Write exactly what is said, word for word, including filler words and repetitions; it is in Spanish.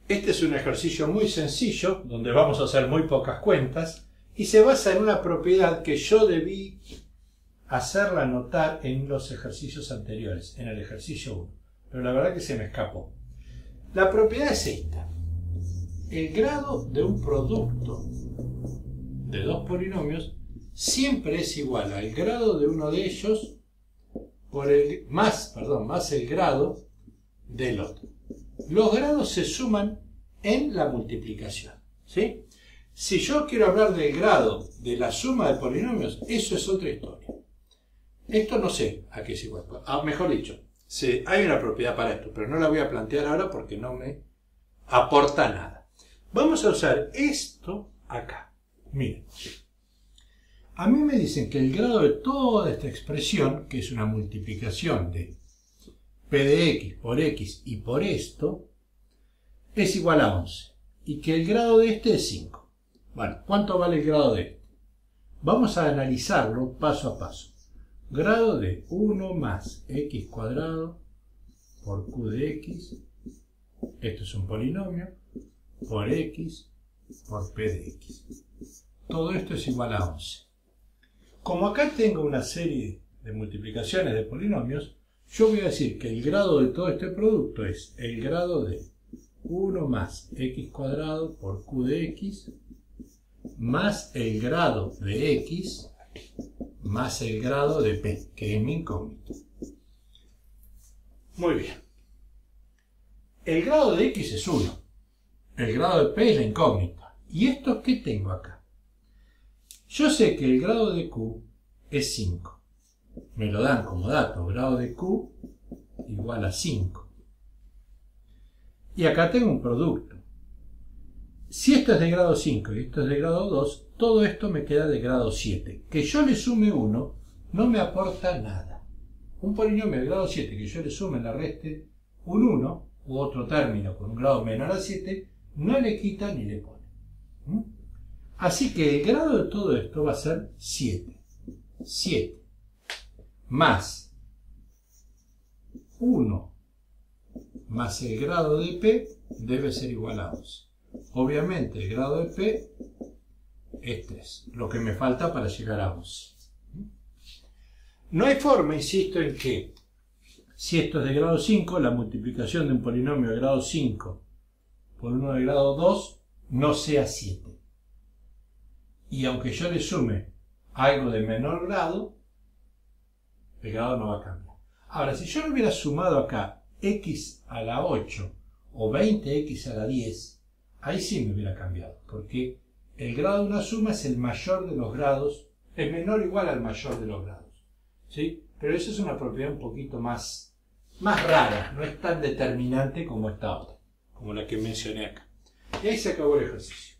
Este es un ejercicio muy sencillo, donde vamos a hacer muy pocas cuentas, y se basa en una propiedad que yo debí hacerla notar en los ejercicios anteriores, en el ejercicio uno. Pero la verdad que se me escapó. La propiedad es esta. El grado de un producto de dos polinomios siempre es igual al grado de uno de ellos por el, más, perdón, más el grado del otro. Los grados se suman en la multiplicación, ¿sí? Si yo quiero hablar del grado de la suma de polinomios, eso es otra historia. Esto no sé a qué es igual. Ah, mejor dicho, sí, hay una propiedad para esto, pero no la voy a plantear ahora porque no me aporta nada. Vamos a usar esto acá. Miren. A mí me dicen que el grado de toda esta expresión, que es una multiplicación de p de x por x y por esto, es igual a once. Y que el grado de este es cinco. Bueno, ¿cuánto vale el grado de este? Vamos a analizarlo paso a paso. Grado de uno más x cuadrado por q de x. Esto es un polinomio. Por x por p de x. Todo esto es igual a once. Como acá tengo una serie de multiplicaciones de polinomios, yo voy a decir que el grado de todo este producto es el grado de uno más x cuadrado por q de x más el grado de x más el grado de p, que es mi incógnito. Muy bien. El grado de x es uno. El grado de p es la incógnita. ¿Y esto qué tengo acá? Yo sé que el grado de q es cinco. Me lo dan como dato. Grado de q igual a cinco. Y acá tengo un producto. Si esto es de grado cinco y esto es de grado dos, todo esto me queda de grado siete. Que yo le sume uno no me aporta nada. Un polinomio de grado siete que yo le sume, le reste un uno, u otro término con un grado menor a siete, no le quita ni le pone. ¿Mm? Así que el grado de todo esto va a ser siete. siete más uno más el grado de p debe ser igual a once. Obviamente el grado de p es tres, lo que me falta para llegar a once. No hay forma, insisto, en que si esto es de grado cinco, la multiplicación de un polinomio de grado cinco por uno de grado dos no sea siete. Y aunque yo le sume algo de menor grado, el grado no va a cambiar. Ahora, si yo le hubiera sumado acá x a la ocho o veinte x a la diez, ahí sí me hubiera cambiado, porque el grado de una suma es el mayor de los grados, es menor o igual al mayor de los grados, ¿sí? Pero eso es una propiedad un poquito más, más rara, no es tan determinante como esta otra, como la que mencioné acá. Y ahí se acabó el ejercicio.